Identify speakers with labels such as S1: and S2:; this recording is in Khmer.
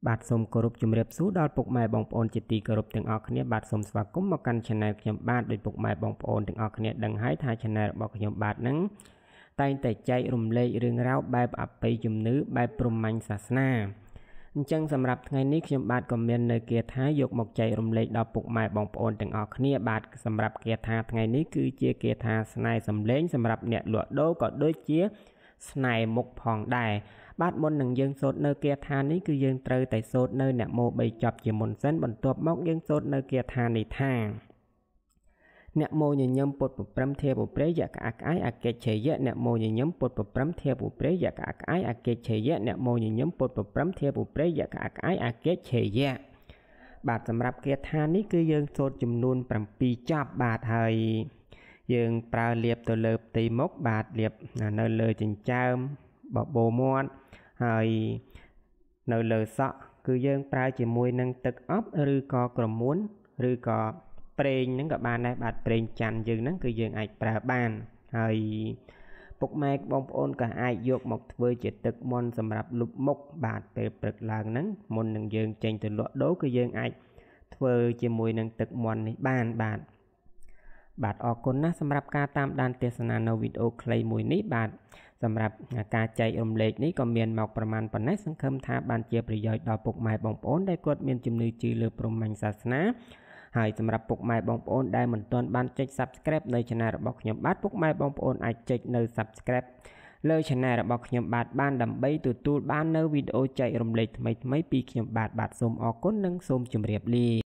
S1: បាទសូមគោរពជំរាបសួរដល់ពុកម៉ែបងប្អូនជាទីគោរពទាំងអស់គ្នាបាទសូមស្វាគមន៍មកកាន់ Channel ខ្ញុំបាទដោយពុកម៉ែបងប្អូនទាំងអស់គ្នាដឹងហើយថា Channel របស់ខ្ញុំបាទនឹងតែងតែចែករំលែករឿងរ៉ាវបែបអបិយជំនឿបែបព្រហ្មញ្ញសាសនាអញ្ចឹងសម្រាប់ថ្ងៃនេះខ្ញុំបាទក៏មាននៅគាថាយកមកចែករំលែកដល់ពុកម៉ែបងប្អូនទាំងអស់គ្នាបាទសម្រាប់គាថាថ្ងៃនេះគឺជាគាថាស្នេហ៍សម្លេងសម្រាប់អ្នកលក់ដូរក៏ដូចជាស្នេហ៍មុខផងដែរបាទមុននឹងយើងសូត្រនៅគាថានេះគឺយើងត្រូវតែសូត្រនៅអ្នកមោ3ចប់ជាមុនសិនបន្ទាប់មកយើងសូត្រនៅគាថានេះថាអ្នកមោញញឹមពុតប្រព្រឹមធាពុព្រេយៈក្អាក់ក្អាយអកិច្ឆេយៈអ្នកមោញញឹមពុតប្រព្រឹមធាពុព្រេយៈក្អាក់ក្អាយអកិច្ឆេយៈអ្នកមោញញឹមពុតប្រព្រឹមធាពុព្រេយៈក្អាក់ក្អាយអកិច្ឆេយៈបាទសម្រាប់គាថានេះគឺយើងសូត្រចំនួន7ចប់បាទហើយយើងប្រើលាបទៅលើផ្ទៃមុខបាទលាបនៅលើចិញ្ចើមបបោមាត់ហើយនៅលើសក់គឺយើងប្រើជាមួយនឹងទឹកអប់ឬក៏ក្រមួនឬក៏ប្រេងហ្នឹងក៏បានដែរបាទប្រេងច័ន្ទយើងហ្នឹងគឺយើងអាចប្រើបានហើយពុកម៉ែបងប្អូនក៏អាចយកមកធ្វើជាទឹកមន្តសម្រាប់លុបមុខបាទពេលព្រឹកឡើងហ្នឹងមុននឹងយើងចេញទៅលក់ដូរគឺយើងអាចធ្វើជាមួយនឹងទឹកមន្តនេះបានបាទអរគុណណាស់សម្រាប់ការតាមដានទស្សនានៅវីដេអូខ្លីមួយនេះបាទសម្រាប់ការចែករំលែកនេះក៏មានមកប្រមាណប៉ុណ្ណេះសង្ឃឹមថាបានជាប្រយោជន៍ដល់ពុកម៉ែបងប្អូនដែលគាត់មានជំនឿជឿលើព្រហ្មញ្ញសាសនាហើយសម្រាប់ពុកម៉ែបងប្អូនដែលមិនទាន់បានចុច Subscribe នៅ Channel របស់ខ្ញុំបាទពុកម៉ែបងប្អូនអាចចុចនៅ Subscribe លើ Channel របស់ខ្ញុំបាទបានដើម្បីទទួលបាននៅវីដេអូចែករំលែកថ្មីៗពីខ្ញុំបាទសូមអរគុណនិងសូមជម្រាបលា